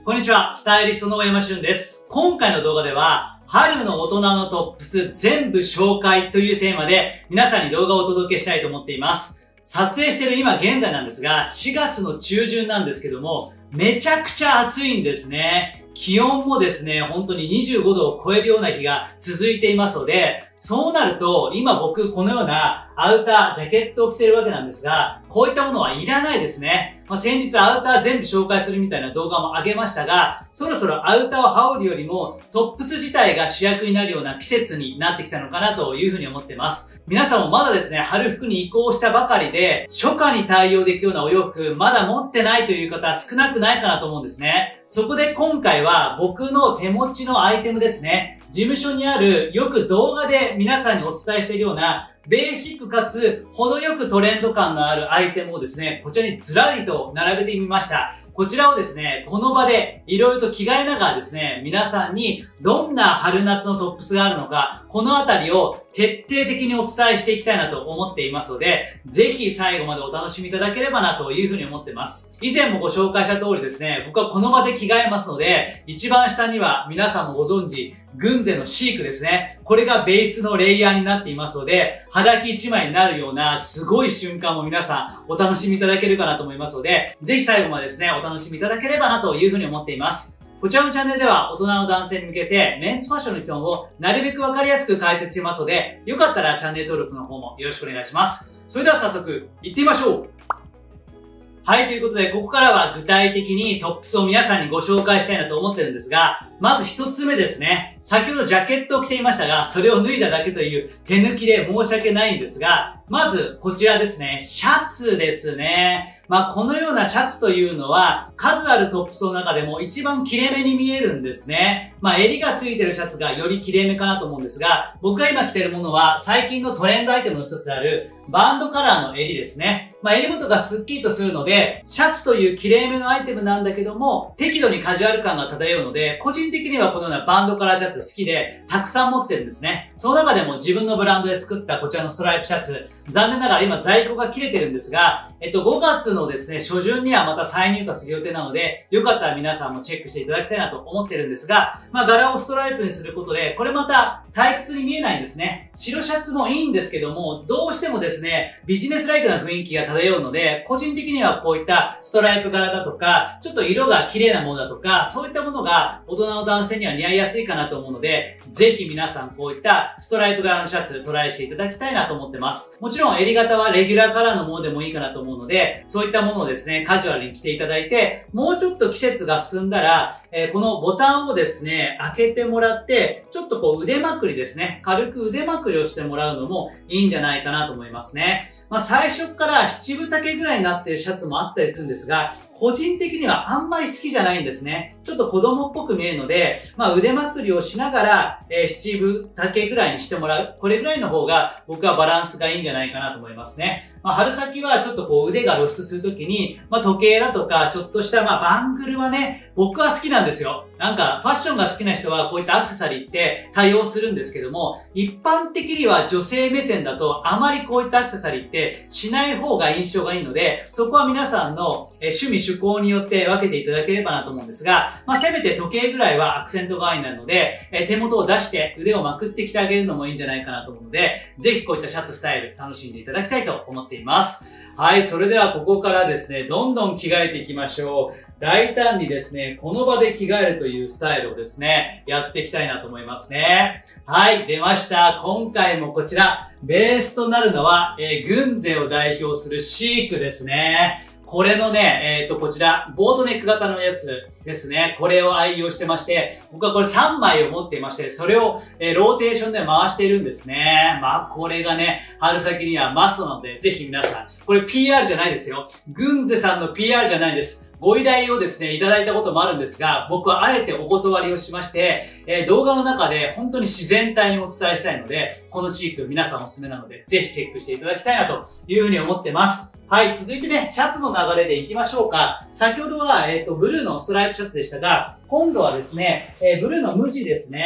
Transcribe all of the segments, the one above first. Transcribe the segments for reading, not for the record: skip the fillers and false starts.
こんにちは、スタイリストの大山俊です。今回の動画では、春の大人のトップス全部紹介というテーマで皆さんに動画をお届けしたいと思っています。撮影している今現在なんですが、4月の中旬なんですけども、めちゃくちゃ暑いんですね。気温もですね、本当に25度を超えるような日が続いていますので、そうなると、今僕このようなアウター、ジャケットを着ているわけなんですが、こういったものはいらないですね。先日アウター全部紹介するみたいな動画も上げましたが、そろそろアウターを羽織るよりもトップス自体が主役になるような季節になってきたのかなというふうに思っています。皆さんもまだですね、春服に移行したばかりで、初夏に対応できるようなお洋服、まだ持ってないという方少なくないかなと思うんですね。そこで今回は僕の手持ちのアイテムですね。事務所にあるよく動画で皆さんにお伝えしているようなベーシックかつ程よくトレンド感のあるアイテムをですね、こちらにずらりと並べてみました。こちらをですね、この場でいろいろと着替えながらですね、皆さんにどんな春夏のトップスがあるのか、このあたりを徹底的にお伝えしていきたいなと思っていますので、ぜひ最後までお楽しみいただければなというふうに思っています。以前もご紹介した通りですね、僕はこの場で着替えますので、一番下には皆さんもご存知、グンゼのシークですね。これがベースのレイヤーになっていますので、肌着一枚になるようなすごい瞬間も皆さんお楽しみいただけるかなと思いますので、ぜひ最後までですね、お楽しみいただければなというふうに思っています。こちらのチャンネルでは大人の男性に向けてメンズファッションの基本をなるべくわかりやすく解説していますので、よかったらチャンネル登録の方もよろしくお願いします。それでは早速行ってみましょう。はい、ということで、ここからは具体的にトップスを皆さんにご紹介したいなと思ってるんですが、まず一つ目ですね。先ほどジャケットを着ていましたが、それを脱いだだけという手抜きで申し訳ないんですが、まずこちらですね。シャツですね。このようなシャツというのは、数あるトップスの中でも一番切れ目に見えるんですね。襟がついてるシャツがより切れ目かなと思うんですが、僕が今着てるものは最近のトレンドアイテムの一つであるバンドカラーの襟ですね。襟元がスッキリとするので、シャツという切れ目のアイテムなんだけども、適度にカジュアル感が漂うので、個人的にはこのようなバンドカラーシャツ好きで、たくさん持ってるんですね。その中でも自分のブランドで作ったこちらのストライプシャツ、残念ながら今在庫が切れてるんですが、5月のですね、初旬にはまた再入荷する予定なので、よかったら皆さんもチェックしていただきたいなと思ってるんですが、柄をストライプにすることで、これまた退屈に見えないんですね。白シャツもいいんですけども、どうしてもですね、ビジネスライクな雰囲気が漂うので、個人的にはこういったストライプ柄だとか、ちょっと色が綺麗なものだとか、そういったものが大人の男性には似合いやすいかなと思うので、ぜひ皆さんこういったストライプ柄のシャツトライしていただきたいなと思ってます。もちろん襟型はレギュラーカラーのものでもいいかなと思うので、そういったものをですね、カジュアルに着ていただいて、もうちょっと季節が進んだら、このボタンをですね、開けてもらって、ちょっとこう腕まくりですね、軽く腕まくりをしてもらうのもいいんじゃないかなと思いますね。最初から七分丈ぐらいになっているシャツもあったりするんですが、個人的にはあんまり好きじゃないんですね。ちょっと子供っぽく見えるので、腕まくりをしながら、七分丈ぐらいにしてもらう。これぐらいの方が僕はバランスがいいんじゃないかなと思いますね。春先はちょっとこう腕が露出するときに、時計だとか、ちょっとしたバングルはね、僕は好きなんですよ。なんかファッションが好きな人はこういったアクセサリーって対応するんですけども、一般的には女性目線だとあまりこういったアクセサリーってしない方が印象がいいので、そこは皆さんの趣味趣向によって分けていただければなと思うんですが、せめて時計ぐらいはアクセント側になるので、手元を出して腕をまくってきてあげるのもいいんじゃないかなと思うので、ぜひこういったシャツスタイル楽しんでいただきたいと思っています。はい、それではここからですね、どんどん着替えていきましょう。大胆にですね、この場で着替えるというスタイルをですね、やっていきたいなと思いますね。はい、出ました。今回もこちら、ベースとなるのは、グンゼを代表するシークですね。これのね、こちら、ボートネック型のやつですね。これを愛用してまして、僕はこれ3枚を持っていまして、それを、ローテーションで回しているんですね。これがね、春先にはマストなので、ぜひ皆さん、これ PR じゃないですよ。グンゼさんの PR じゃないです。ご依頼をですね、いただいたこともあるんですが、僕はあえてお断りをしまして、動画の中で本当に自然体にお伝えしたいので、このシーク皆さんおすすめなので、ぜひチェックしていただきたいなというふうに思ってます。はい、続いてね、シャツの流れでいきましょうか。先ほどは、ブルーのストライプシャツでしたが、今度はですね、ブルーの無地ですね。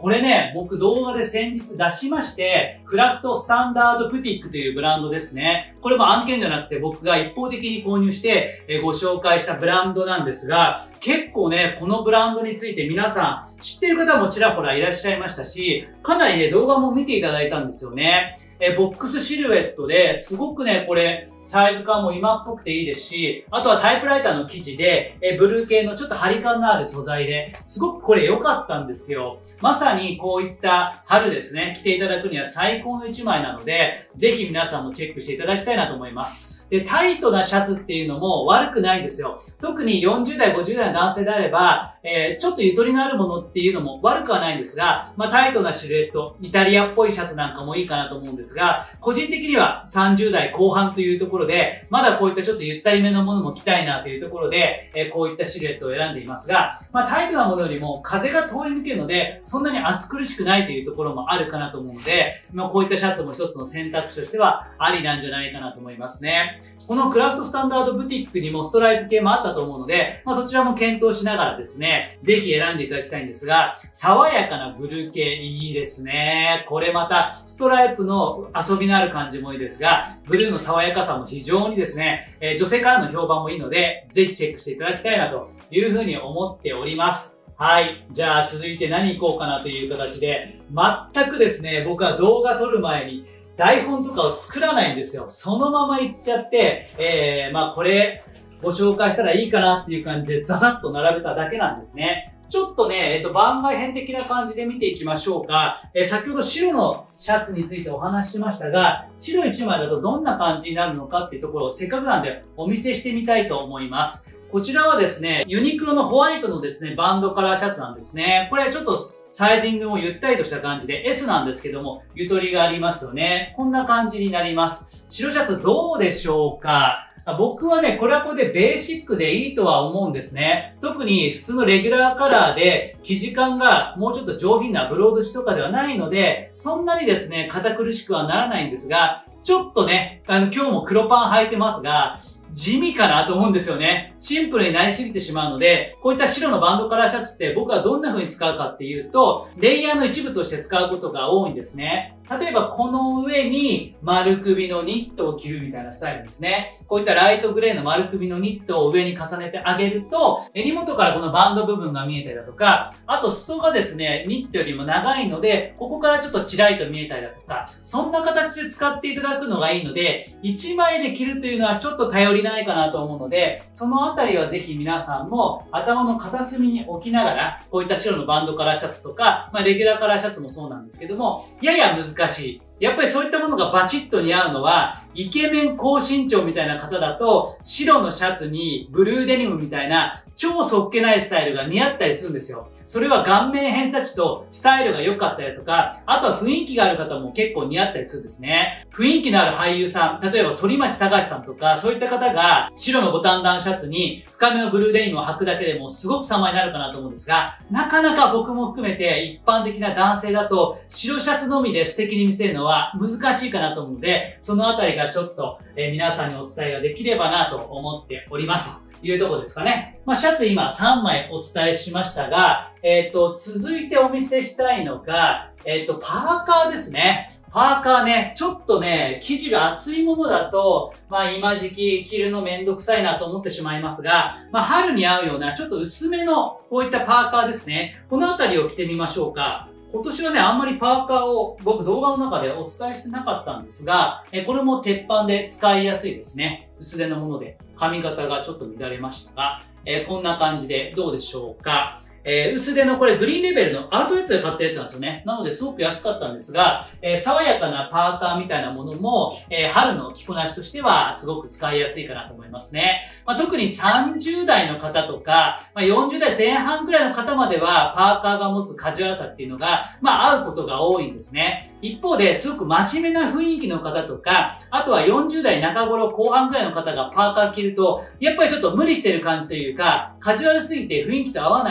これね、僕動画で先日出しまして、クラフトスタンダードプティックというブランドですね。これも案件じゃなくて僕が一方的に購入してご紹介したブランドなんですが、結構ね、このブランドについて皆さん知ってる方もちらほらいらっしゃいましたし、かなりね、動画も見ていただいたんですよね。ボックスシルエットですごくね、これ、サイズ感も今っぽくていいですし、あとはタイプライターの生地で、ブルー系のちょっと張り感のある素材で、すごくこれ良かったんですよ。まさにこういった春ですね、着ていただくには最高の一枚なので、ぜひ皆さんもチェックしていただきたいなと思います。で、タイトなシャツっていうのも悪くないんですよ。特に40代、50代の男性であれば、ちょっとゆとりのあるものっていうのも悪くはないんですが、タイトなシルエット、イタリアっぽいシャツなんかもいいかなと思うんですが、個人的には30代後半というところで、まだこういったちょっとゆったりめのものも着たいなというところで、こういったシルエットを選んでいますが、タイトなものよりも風が通り抜けるので、そんなに暑苦しくないというところもあるかなと思うので、こういったシャツも一つの選択肢としてはありなんじゃないかなと思いますね。このクラフトスタンダードブティックにもストライプ系もあったと思うので、そちらも検討しながらですね、ぜひ選んでいただきたいんですが、爽やかなブルー系いいですね。これまたストライプの遊びのある感じもいいですが、ブルーの爽やかさも非常にですね、女性からの評判もいいので、ぜひチェックしていただきたいなというふうに思っております。はい。じゃあ続いて何行こうかなという形で、全くですね、僕は動画撮る前に台本とかを作らないんですよ。そのまま行っちゃって、これご紹介したらいいかなっていう感じでザザッと並べただけなんですね。ちょっとね、番外編的な感じで見ていきましょうか。先ほど白のシャツについてお話ししましたが、白1枚だとどんな感じになるのかっていうところをせっかくなんでお見せしてみたいと思います。こちらはですね、ユニクロのホワイトのですね、バンドカラーシャツなんですね。これちょっとサイズングもゆったりとした感じで S なんですけども、ゆとりがありますよね。こんな感じになります。白シャツどうでしょうか？僕はね、これはこれでベーシックでいいとは思うんですね。特に普通のレギュラーカラーで生地感がもうちょっと上品なブロード地とかではないので、そんなにですね、堅苦しくはならないんですが、ちょっとね、今日も黒パン履いてますが、地味かなと思うんですよね。シンプルになりすぎてしまうので、こういった白のバンドカラーシャツって僕はどんな風に使うかっていうと、レイヤーの一部として使うことが多いんですね。例えばこの上に丸首のニットを着るみたいなスタイルですね。こういったライトグレーの丸首のニットを上に重ねてあげると、襟元からこのバンド部分が見えたりだとか、あと裾がですね、ニットよりも長いので、ここからちょっとチラリと見えたりだとか、そんな形で使っていただくのがいいので、1枚で着るというのはちょっと頼りないかなと思うので、そのあたりはぜひ皆さんも頭の片隅に置きながら、こういった白のバンドカラーシャツとか、レギュラーカラーシャツもそうなんですけども、やや難しい。やっぱりそういったものがバチッと似合うのは、イケメン高身長みたいな方だと、白のシャツにブルーデニムみたいな超そっけないスタイルが似合ったりするんですよ。それは顔面偏差値とスタイルが良かったりとか、あとは雰囲気がある方も結構似合ったりするんですね。雰囲気のある俳優さん、例えば反町隆史さんとか、そういった方が白のボタンダウンシャツに深めのブルーデニムを履くだけでもすごく様になるかなと思うんですが、なかなか僕も含めて一般的な男性だと白シャツのみで素敵に見せるのは難しいかなと思うので、そのあたりがちょっと、皆さんにお伝えができればなと思っております。というところですかね。シャツ今3枚お伝えしましたが、続いてお見せしたいのが、パーカーですね。パーカーね、ちょっとね、生地が厚いものだと、今時期着るのめんどくさいなと思ってしまいますが、春に合うようなちょっと薄めのこういったパーカーですね。このあたりを着てみましょうか。今年はね、あんまりパーカーを僕動画の中でお伝えしてなかったんですが、これも鉄板で使いやすいですね。薄手のもので髪型がちょっと乱れましたが、こんな感じでどうでしょうか。薄手のこれグリーンレベルのアウトレットで買ったやつなんですよね。なのですごく安かったんですが、爽やかなパーカーみたいなものも、春の着こなしとしてはすごく使いやすいかなと思いますね。特に30代の方とか、40代前半くらいの方まではパーカーが持つカジュアルさっていうのが、合うことが多いんですね。一方で、すごく真面目な雰囲気の方とか、あとは40代中頃後半くらいの方がパーカー着ると、やっぱりちょっと無理してる感じというか、カジュアルすぎて雰囲気と合わないので、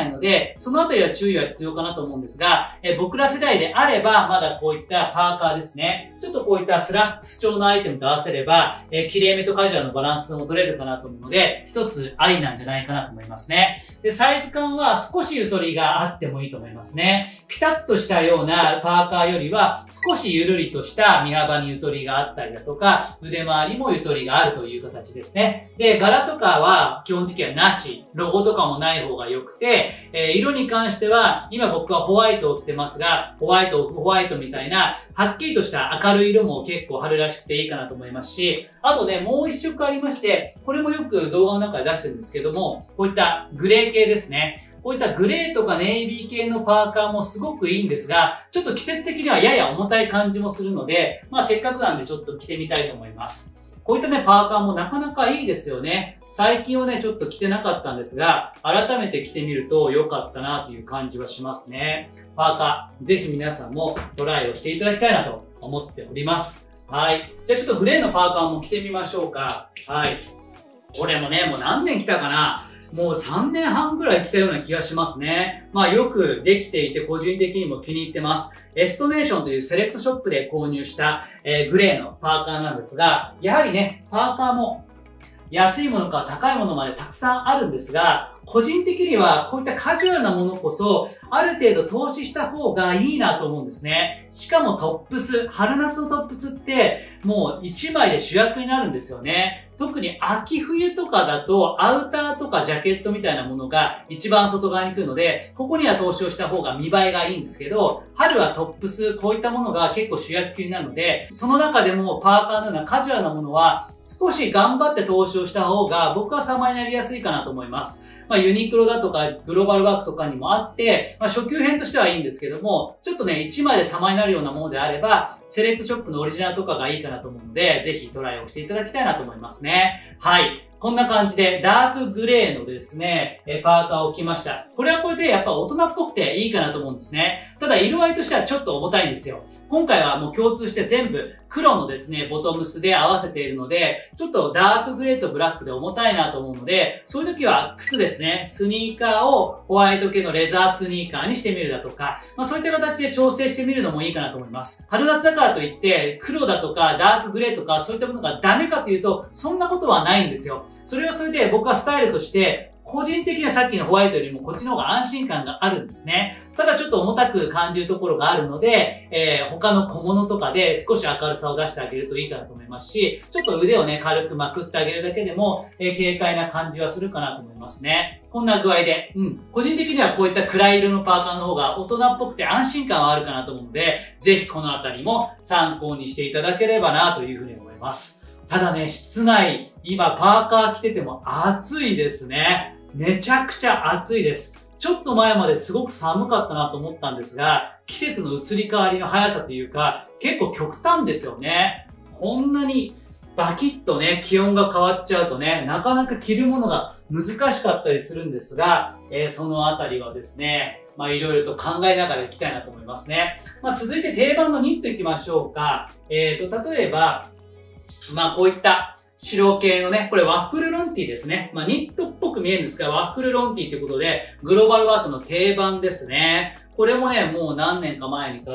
で、そのあたりは注意は必要かなと思うんですが、僕ら世代であれば、まだこういったパーカーですね。ちょっとこういったスラックス調のアイテムと合わせれば、綺麗めとカジュアルのバランスも取れるかなと思うので、一つありなんじゃないかなと思いますね。で、サイズ感は少しゆとりがあってもいいと思いますね。ピタッとしたようなパーカーよりは、少しゆるりとした身幅にゆとりがあったりだとか、腕周りもゆとりがあるという形ですね。で、柄とかは基本的にはなし、ロゴとかもない方が良くて、色に関しては、今僕はホワイトを着てますが、ホワイト、オフホワイトみたいな、はっきりとした明るい色も結構春らしくていいかなと思いますし、あとね、もう一色ありまして、これもよく動画の中で出してるんですけども、こういったグレー系ですね。こういったグレーとかネイビー系のパーカーもすごくいいんですが、ちょっと季節的にはやや重たい感じもするので、せっかくなんでちょっと着てみたいと思います。こういったね、パーカーもなかなかいいですよね。最近はね、ちょっと着てなかったんですが、改めて着てみると良かったなという感じはしますね。パーカー、ぜひ皆さんもトライをしていただきたいなと思っております。はい。じゃあちょっとグレーのパーカーも着てみましょうか。はい。これもね、もう何年着たかな。もう3年半ぐらい着たような気がしますね。よくできていて個人的にも気に入ってます。エストネーションというセレクトショップで購入した、グレーのパーカーなんですが、やはりね、パーカーも安いものから高いものまでたくさんあるんですが、個人的にはこういったカジュアルなものこそ、ある程度投資した方がいいなと思うんですね。しかもトップス、春夏のトップスってもう1枚で主役になるんですよね。特に秋冬とかだとアウターとかジャケットみたいなものが一番外側に来るので、ここには投資をした方が見栄えがいいんですけど、春はトップス、こういったものが結構主役級になるので、その中でもパーカーのようなカジュアルなものは少し頑張って投資をした方が僕は様になりやすいかなと思います。ユニクロだとかグローバルワークとかにもあって、初級編としてはいいんですけども、ちょっとね、1枚で様になるようなものであれば、セレクトショップのオリジナルとかがいいかなと思うので、ぜひトライをしていただきたいなと思いますね。はい。こんな感じで、ダークグレーのですね、パーカーを着ました。これはこれでやっぱ大人っぽくていいかなと思うんですね。ただ色合いとしてはちょっと重たいんですよ。今回はもう共通して全部黒のですね、ボトムスで合わせているので、ちょっとダークグレーとブラックで重たいなと思うので、そういう時は靴ですね、スニーカーをホワイト系のレザースニーカーにしてみるだとか、そういった形で調整してみるのもいいかなと思います。春夏だからといって、黒だとかダークグレーとかそういったものがダメかというと、そんなことはないんですよ。それはそれで僕はスタイルとして、個人的にはさっきのホワイトよりもこっちの方が安心感があるんですね。ただちょっと重たく感じるところがあるので、他の小物とかで少し明るさを出してあげるといいかなと思いますし、ちょっと腕をね、軽くまくってあげるだけでも、軽快な感じはするかなと思いますね。こんな具合で、個人的にはこういった暗い色のパーカーの方が大人っぽくて安心感はあるかなと思うので、ぜひこのあたりも参考にしていただければなというふうに思います。ただね、室内、今パーカー着てても暑いですね。めちゃくちゃ暑いです。ちょっと前まですごく寒かったなと思ったんですが、季節の移り変わりの速さというか、結構極端ですよね。こんなにバキッとね、気温が変わっちゃうとね、なかなか着るものが難しかったりするんですが、そのあたりはですね、いろいろと考えながらいきたいなと思いますね。続いて定番のニットいきましょうか。例えば、こういった白系のね、これワッフルロンティーですね。ニットっぽく見えるんですが、ワッフルロンティーということで、グローバルワークの定番ですね。これもね、もう何年か前に買って、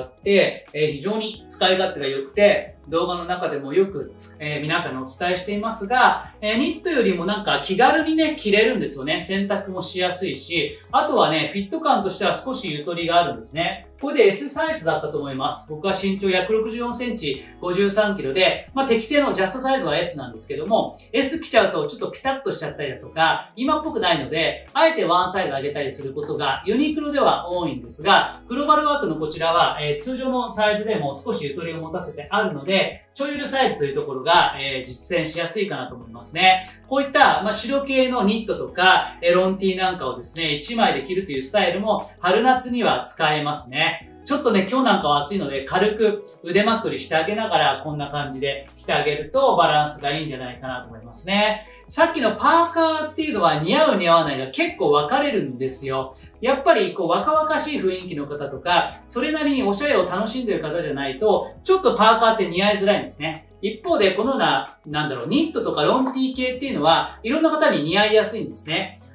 非常に使い勝手が良くて、動画の中でもよく、皆さんにお伝えしていますが、ニットよりもなんか気軽にね、着れるんですよね。洗濯もしやすいし、あとはね、フィット感としては少しゆとりがあるんですね。これで S サイズだったと思います。僕は身長164センチ、53キロで、適正のジャストサイズは S なんですけども、S 着ちゃうとちょっとピタッとしちゃったりだとか、今っぽくないので、あえてワンサイズ上げたりすることがユニクロでは多いんですが、グローバルワークのこちらは、通常のサイズでも少しゆとりを持たせてあるので、ちょいゆるサイズというところが、実践しやすいかなと思いますね。こういった、白系のニットとか、ロンティーなんかをですね、1枚で着るというスタイルも春夏には使えますね。ちょっとね、今日なんかは暑いので、軽く腕まくりしてあげながら、こんな感じで着てあげるとバランスがいいんじゃないかなと思いますね。さっきのパーカーっていうのは似合う似合わないが結構分かれるんですよ。やっぱり若々しい雰囲気の方とか、それなりにおしゃれを楽しんでいる方じゃないと、ちょっとパーカーって似合いづらいんですね。一方で、このような、ニットとかロンティー系っていうのは、いろんな方に似合いやすいんですね。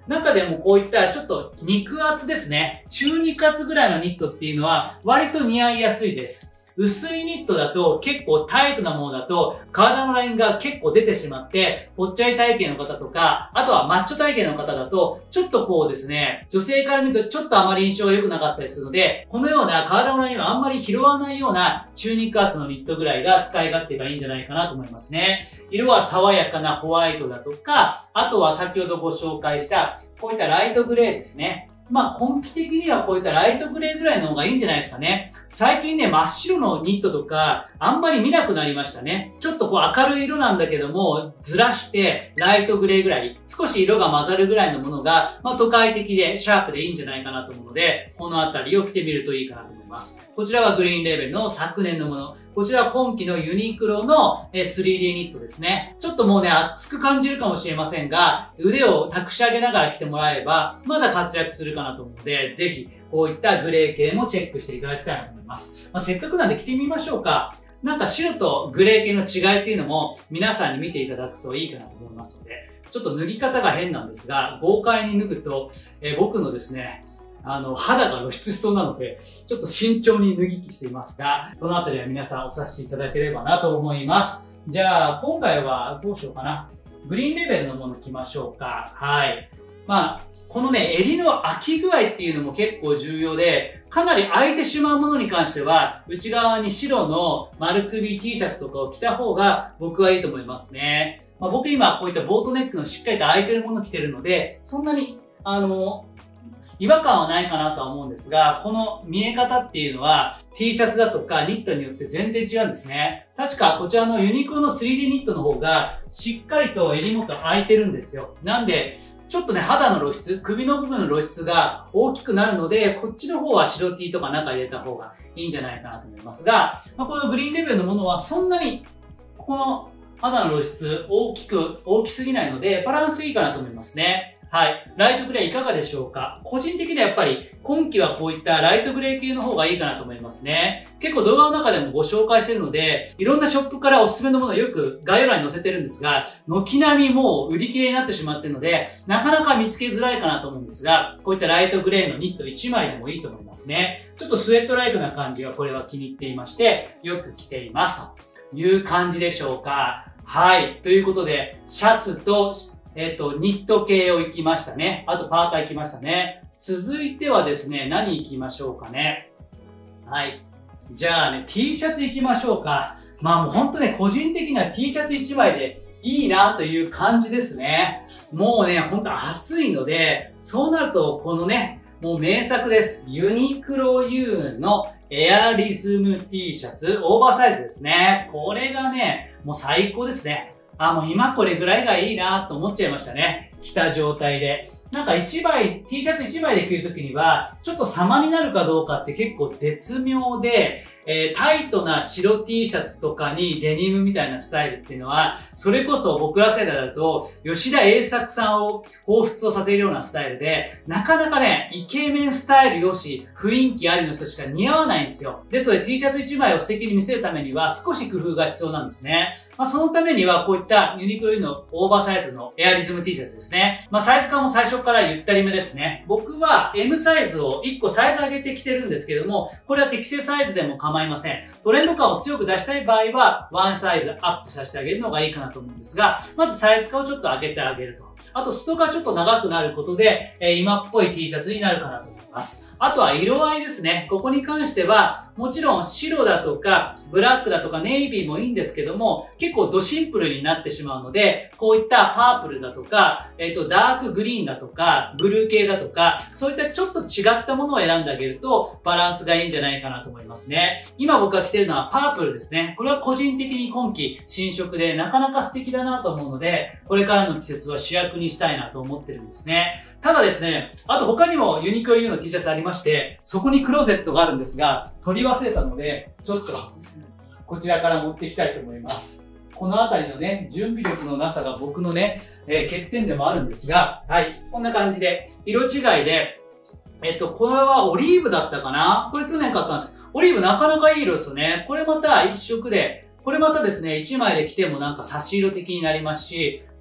中でもこういったちょっと肉厚ですね。中肉厚ぐらいのニットっていうのは割と似合いやすいです。薄いニットだと結構タイトなものだと体のラインが結構出てしまってぽっちゃり体型の方とか、あとはマッチョ体型の方だとちょっとこうですね、女性から見るとちょっとあまり印象が良くなかったりするので、このような体のラインをあんまり拾わないような中肉厚のニットぐらいが使い勝手がいいんじゃないかなと思いますね。色は爽やかなホワイトだとか、あとは先ほどご紹介したこういったライトグレーですね。今季的にはこういったライトグレーぐらいの方がいいんじゃないですかね。最近ね、真っ白のニットとか、あんまり見なくなりましたね。ちょっとこう明るい色なんだけども、ずらして、ライトグレーぐらい、少し色が混ざるぐらいのものが、都会的でシャープでいいんじゃないかなと思うので、このあたりを着てみるといいかなと思います。こちらはグリーンレーベルの昨年のもの。こちらは今季のユニクロの 3D ニットですね。ちょっともうね、熱く感じるかもしれませんが、腕を託し上げながら着てもらえれば、まだ活躍するかなと思うので、ぜひ、こういったグレー系もチェックしていただきたいなと思います。せっかくなんで着てみましょうか。なんか白とグレー系の違いっていうのも皆さんに見ていただくといいかなと思いますので、ちょっと脱ぎ方が変なんですが、豪快に脱ぐと、僕のですね、肌が露出しそうなので、ちょっと慎重に脱ぎ着していますが、そのあたりは皆さんお察しいただければなと思います。じゃあ、今回はどうしようかな。グリーンレベルのもの着ましょうか。はい。このね、襟の開き具合っていうのも結構重要で、かなり開いてしまうものに関しては、内側に白の丸首 T シャツとかを着た方が僕はいいと思いますね。僕今こういったボートネックのしっかりと開いてるもの着てるので、そんなに、違和感はないかなとは思うんですが、この見え方っていうのは T シャツだとかニットによって全然違うんですね。確かこちらのユニクロの 3D ニットの方がしっかりと襟元開いてるんですよ。なんで、ちょっとね、肌の露出、首の部分の露出が大きくなるので、こっちの方は白 T とか中入れた方がいいんじゃないかなと思いますが、このグリーンレベルのものはそんなに、この肌の露出大きすぎないので、バランスいいかなと思いますね。はい。ライトグレーいかがでしょうか？個人的にはやっぱり今季はこういったライトグレー系の方がいいかなと思いますね。結構動画の中でもご紹介しているので、いろんなショップからおすすめのものをよく概要欄に載せてるんですが、軒並みもう売り切れになってしまっているので、なかなか見つけづらいかなと思うんですが、こういったライトグレーのニット1枚でもいいと思いますね。ちょっとスウェットライクな感じがこれは気に入っていまして、よく着ていますという感じでしょうか。はい。ということで、シャツとニット系を行きましたね。あとパーカー行きましたね。続いてはですね、何行きましょうかね。はい。じゃあね、T シャツ行きましょうか。もうほんとね、個人的には T シャツ1枚でいいなという感じですね。もうね、ほんと暑いので、そうなるとこのね、もう名作です。ユニクロ U のエアリズム T シャツ、オーバーサイズですね。これがね、もう最高ですね。もう今これぐらいがいいなと思っちゃいましたね。着た状態で。なんかT シャツ1枚で着るときには、ちょっと様になるかどうかって結構絶妙で、タイトな白 T シャツとかにデニムみたいなスタイルっていうのは、それこそ僕ら世代だと、吉田栄作さんを彷彿とさせるようなスタイルで、なかなかね、イケメンスタイルよし、雰囲気ありの人しか似合わないんですよ。ですので T シャツ1枚を素敵に見せるためには、少し工夫が必要なんですね。そのためには、こういったユニクロのオーバーサイズのエアリズム T シャツですね。サイズ感も最初からゆったりめですね。僕は M サイズを1個サイズ上げてきてるんですけども、これは適正サイズでも構いません。トレンド感を強く出したい場合は、ワンサイズアップさせてあげるのがいいかなと思うんですが、まずサイズ感をちょっと上げてあげると。あと、裾がちょっと長くなることで、今っぽい T シャツになるかなと思います。あとは色合いですね。ここに関しては、もちろん白だとか、ブラックだとかネイビーもいいんですけども、結構ドシンプルになってしまうので、こういったパープルだとか、ダークグリーンだとか、ブルー系だとか、そういったちょっと違ったものを選んであげると、バランスがいいんじゃないかなと思いますね。今僕が着てるのはパープルですね。これは個人的に今季新色でなかなか素敵だなと思うので、これからの季節は主役にしたいなと思ってるんですね。ただですね、あと他にもユニクロ U の T シャツありまして、そこにクローゼットがあるんですが、取り忘れたので、ちょっとこちらから持っていきたいと思います。このあたりのね、準備力のなさが僕のね、欠点でもあるんですが、はい、こんな感じで、色違いで、これはオリーブだったかな？これ去年買ったんです。オリーブなかなかいい色ですよね。これまた一色で、これまたですね、1枚で着てもなんか差し色的になりますし、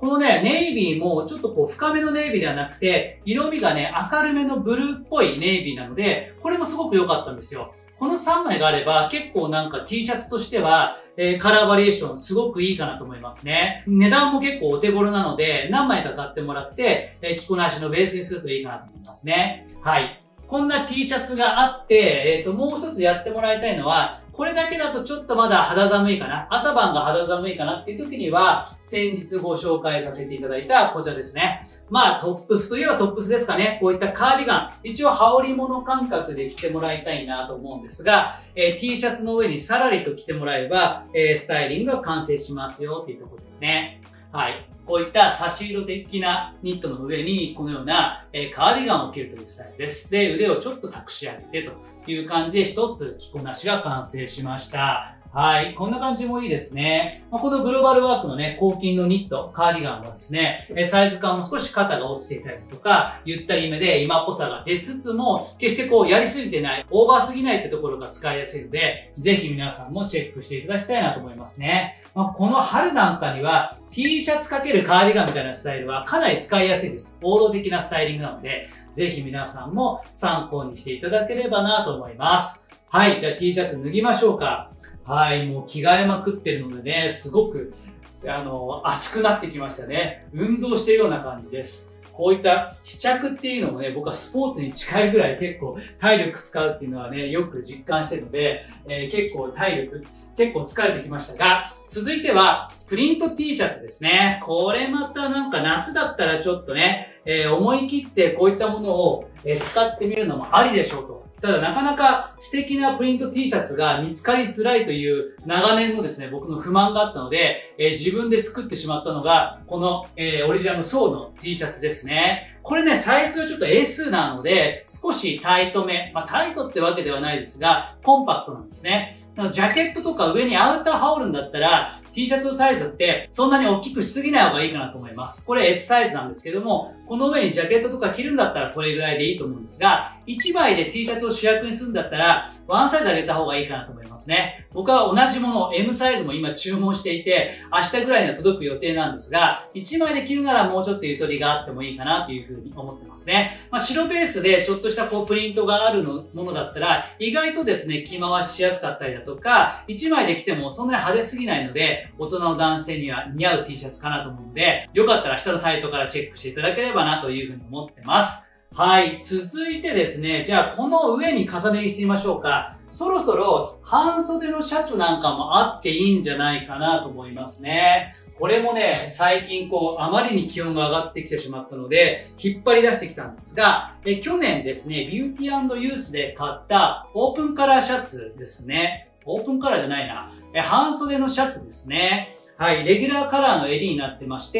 このね、ネイビーもちょっとこう深めのネイビーではなくて、色味がね、明るめのブルーっぽいネイビーなので、これもすごく良かったんですよ。この3枚があれば結構なんか T シャツとしては、カラーバリエーションすごくいいかなと思いますね。値段も結構お手頃なので、何枚か買ってもらって、着こなしのベースにするといいかなと思いますね。はい。こんな T シャツがあって、もう一つやってもらいたいのは、これだけだとちょっとまだ肌寒いかな。朝晩が肌寒いかなっていう時には、先日ご紹介させていただいたこちらですね。まあトップスといえばトップスですかね。こういったカーディガン。一応羽織物感覚で着てもらいたいなと思うんですが、T シャツの上にさらりと着てもらえば、スタイリングが完成しますよっていうところですね。はい。こういった差し色的なニットの上にこのようなカーディガンを着るというスタイルです。で、腕をちょっと託し上げてという感じで一つ着こなしが完成しました。はい。こんな感じもいいですね。このグローバルワークのね、抗菌のニット、カーディガンはですね、サイズ感も少し肩が落ちていたりとか、ゆったりめで今っぽさが出つつも、決してこうやりすぎてない、オーバーすぎないってところが使いやすいので、ぜひ皆さんもチェックしていただきたいなと思いますね。この春なんかには T シャツ×カーディガンみたいなスタイルはかなり使いやすいです。王道的なスタイリングなので、ぜひ皆さんも参考にしていただければなと思います。はい。じゃあ T シャツ脱ぎましょうか。はい。もう着替えまくってるのでね、すごく、暑くなってきましたね。運動してるような感じです。こういった試着っていうのもね、僕はスポーツに近いぐらい結構体力使うっていうのはね、よく実感してるので、結構結構疲れてきましたが、続いては、プリント T シャツですね。これまたなんか夏だったらちょっとね、思い切ってこういったものを使ってみるのもありでしょうと。ただなかなか素敵なプリント T シャツが見つかりづらいという長年のですね、僕の不満があったので、自分で作ってしまったのが、この、オリジナルのソーの T シャツですね。これね、サイズがちょっと S なので、少しタイトめ。まあタイトってわけではないですが、コンパクトなんですね。ジャケットとか上にアウター羽織るんだったら、T シャツのサイズってそんなに大きくしすぎない方がいいかなと思います。これ S サイズなんですけども、この上にジャケットとか着るんだったらこれぐらいでいいと思うんですが、1枚で T シャツを主役にするんだったら、ワンサイズ上げた方がいいかなと思いますね。僕は同じもの、M サイズも今注文していて、明日ぐらいには届く予定なんですが、1枚で着るならもうちょっとゆとりがあってもいいかなというふうに思ってますね。まあ、白ベースでちょっとしたこうプリントがあるものだったら、意外とですね、着回ししやすかったりだとか、1枚で着てもそんなに派手すぎないので、大人の男性には似合う T シャツかなと思うので、よかったら下のサイトからチェックしていただければなというふうに思ってます。はい。続いてですね、じゃあこの上に重ね着してみましょうか。そろそろ半袖のシャツなんかもあっていいんじゃないかなと思いますね。これもね、最近あまりに気温が上がってきてしまったので、引っ張り出してきたんですが、去年ですね、ビューティー&ユースで買ったオープンカラーシャツですね。オープンカラーじゃないな。半袖のシャツですね。はい。レギュラーカラーの襟になってまして、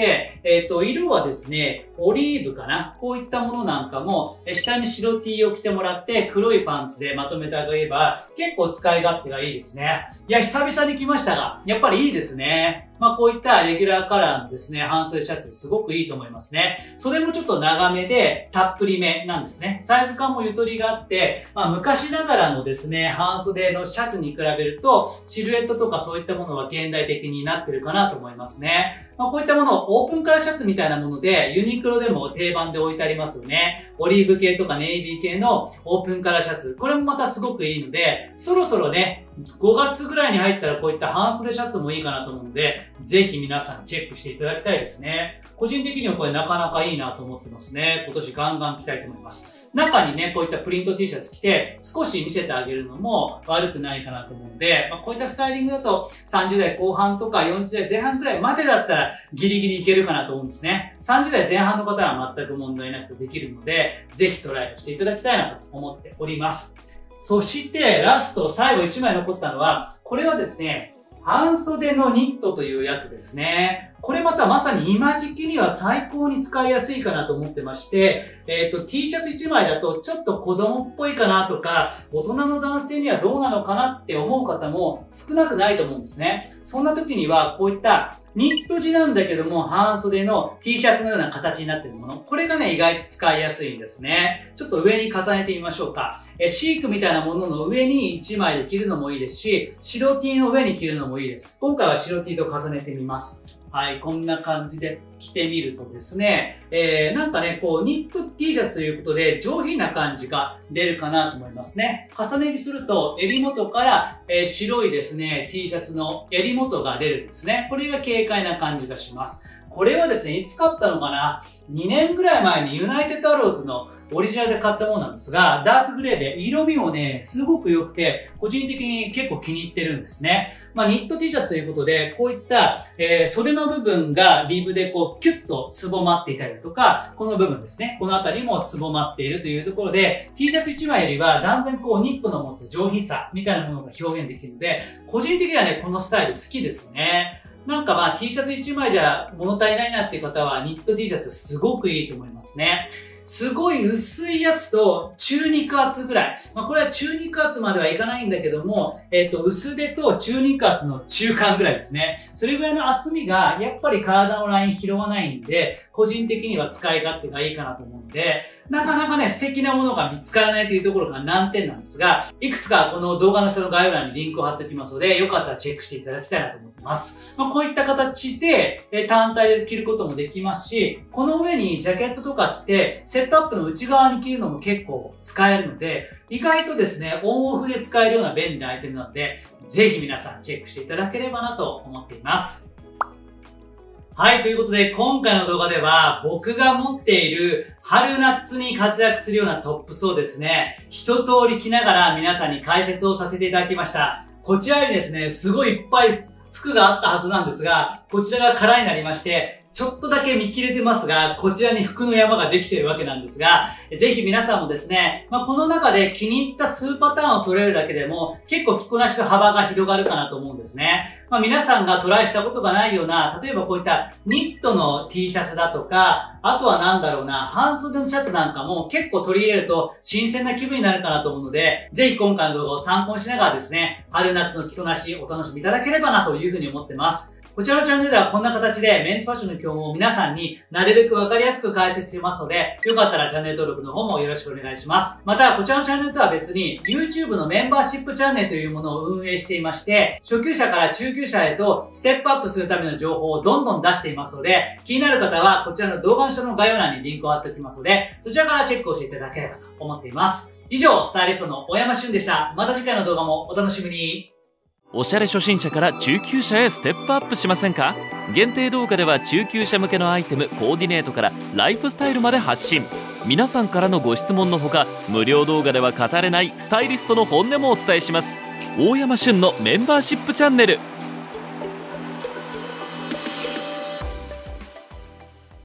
色はですね、オリーブかな。こういったものなんかも、下に白 T を着てもらって、黒いパンツでまとめてあげれば、結構使い勝手がいいですね。いや、久々に着ましたが、やっぱりいいですね。まあ、こういったレギュラーカラーのですね、半袖シャツすごくいいと思いますね。袖もちょっと長めで、たっぷりめなんですね。サイズ感もゆとりがあって、まあ、昔ながらのですね、半袖のシャツに比べると、シルエットとかそういったものは現代的になってるかなと思いますね。まあ、こういったもの、オープンカラーシャツみたいなもので、ユニクロでも定番で置いてありますよね。オリーブ系とかネイビー系のオープンカラーシャツ。これもまたすごくいいので、そろそろね、5月ぐらいに入ったらこういった半袖シャツもいいかなと思うので、ぜひ皆さんチェックしていただきたいですね。個人的にはこれなかなかいいなと思ってますね。今年ガンガン着たいと思います。中にね、こういったプリント T シャツ着て、少し見せてあげるのも悪くないかなと思うので、まあ、こういったスタイリングだと30代後半とか40代前半くらいまでだったらギリギリいけるかなと思うんですね。30代前半の方は全く問題なくできるので、ぜひトライをしていただきたいなと思っております。そしてラスト、最後1枚残ったのは、これはですね、半袖のニットというやつですね。これまたまさに今時期には最高に使いやすいかなと思ってまして、T シャツ1枚だとちょっと子供っぽいかなとか、大人の男性にはどうなのかなって思う方も少なくないと思うんですね。そんな時にはこういったニット地なんだけども半袖の T シャツのような形になっているもの。これがね、意外と使いやすいんですね。ちょっと上に重ねてみましょうか。シークみたいなものの上に1枚で着るのもいいですし、白 T の上に着るのもいいです。今回は白 T と重ねてみます。 はい、こんな感じで着てみるとですね、なんかね、こう、ニット T シャツということで上品な感じが出るかなと思いますね。重ね着すると襟元から、白いですね、T シャツの襟元が出るんですね。これが軽快な感じがします。これはですね、いつ買ったのかな ?2 年ぐらい前にユナイテッドアローズのオリジナルで買ったものなんですが、ダークグレーで色味もね、すごく良くて、個人的に結構気に入ってるんですね。ニット T シャツということで、こういった、袖の部分がリブでこう、キュッとすぼまっていたりだとか、この部分ですね。このあたりもすぼまっているというところで、T シャツ1枚よりは断然こう、ニットの持つ上品さみたいなものが表現できるので、個人的にはね、このスタイル好きですね。なんかT シャツ1枚じゃ物足りないなっていう方はニット T シャツすごくいいと思いますね。すごい薄いやつと中肉厚ぐらい。これは中肉厚まではいかないんだけども、薄手と中肉厚の中間ぐらいですね。それぐらいの厚みがやっぱり体のライン拾わないんで、個人的には使い勝手がいいかなと思うんで、なかなかね、素敵なものが見つからないというところが難点なんですが、いくつかこの動画の下の概要欄にリンクを貼っておきますので、よかったらチェックしていただきたいなと思ってます。こういった形で単体で着ることもできますし、この上にジャケットとか着て、セットアップの内側に着るのも結構使えるので、意外とですね、オンオフで使えるような便利なアイテムなので、ぜひ皆さんチェックしていただければなと思っています。はい、ということで今回の動画では僕が持っている春夏に活躍するようなトップスをですね、一通り着ながら皆さんに解説をさせていただきました。こちらにですね、すごいいっぱい服があったはずなんですが、こちらが空になりまして、ちょっとだけ見切れてますが、こちらに服の山ができているわけなんですが、ぜひ皆さんもですね、この中で気に入った数パターンを揃えるだけでも、結構着こなしの幅が広がるかなと思うんですね。皆さんがトライしたことがないような、例えばこういったニットの T シャツだとか、あとはなんだろうな、半袖のシャツなんかも結構取り入れると新鮮な気分になるかなと思うので、ぜひ今回の動画を参考にしながらですね、春夏の着こなしお楽しみいただければなというふうに思ってます。こちらのチャンネルではこんな形でメンズファッションの教本を皆さんになるべくわかりやすく解説していますので、よかったらチャンネル登録の方もよろしくお願いします。また、こちらのチャンネルとは別に YouTube のメンバーシップチャンネルというものを運営していまして、初級者から中級者へとステップアップするための情報をどんどん出していますので、気になる方はこちらの動画の下の概要欄にリンクを貼っておきますので、そちらからチェックをしていただければと思っています。以上、スタイリストの大山俊でした。また次回の動画もお楽しみに。 おしゃれ初心者から中級者へステップアップしませんか？限定動画では中級者向けのアイテム、コーディネートからライフスタイルまで発信。皆さんからのご質問のほか、無料動画では語れないスタイリストの本音もお伝えします。大山俊のメンバーシップチャンネル。